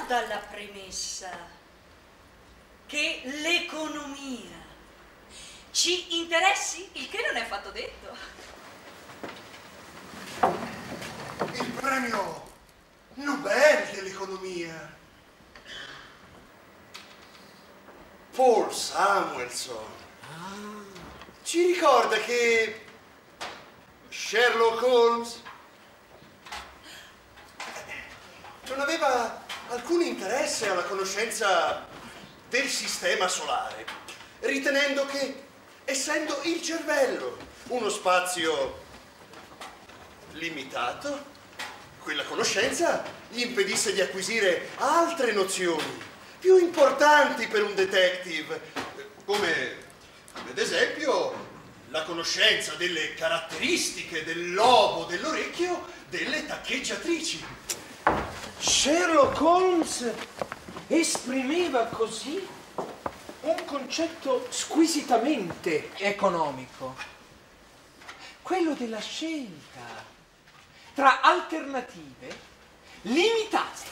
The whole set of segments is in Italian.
dalla premessa che l'economia ci interessi, il che non è affatto detto. Il premio Nobel dell'economia. Paul Samuelson ci ricorda che Sherlock Holmes non aveva alcun interesse alla conoscenza del sistema solare, ritenendo che, essendo il cervello uno spazio limitato, quella conoscenza gli impedisse di acquisire altre nozioni più importanti per un detective, come ad esempio la conoscenza delle caratteristiche del lobo dell'orecchio delle taccheggiatrici. Sherlock Holmes esprimeva così un concetto squisitamente economico, quello della scelta tra alternative limitate.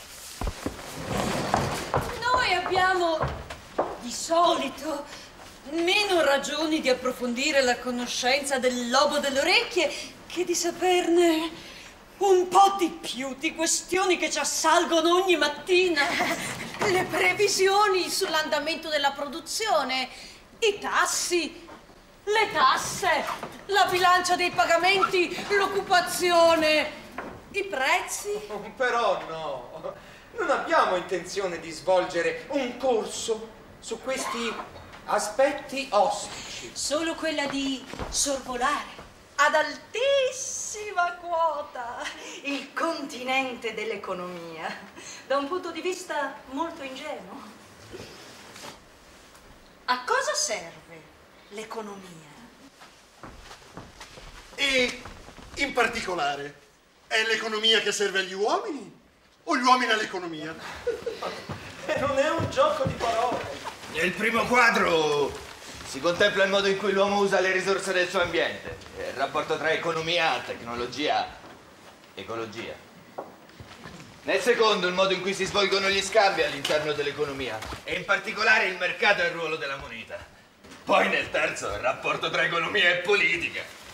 Noi abbiamo di solito meno ragioni di approfondire la conoscenza del lobo delle orecchie che di saperne un po' di più di questioni che ci assalgono ogni mattina. Le previsioni sull'andamento della produzione, i tassi, le tasse, la bilancia dei pagamenti, l'occupazione, i prezzi. Però no, non abbiamo intenzione di svolgere un corso su questi aspetti ostici. Solo quella di sorvolare ad altissima quota il continente dell'economia, da un punto di vista molto ingenuo. A cosa serve l'economia? E in particolare, è l'economia che serve agli uomini o gli uomini all'economia? Non è un gioco di parole. Nel primo quadro si contempla il modo in cui l'uomo usa le risorse del suo ambiente, il rapporto tra economia, tecnologia, ecologia. Nel secondo il modo in cui si svolgono gli scambi all'interno dell'economia e in particolare il mercato e il ruolo della moneta. Poi nel terzo il rapporto tra economia e politica.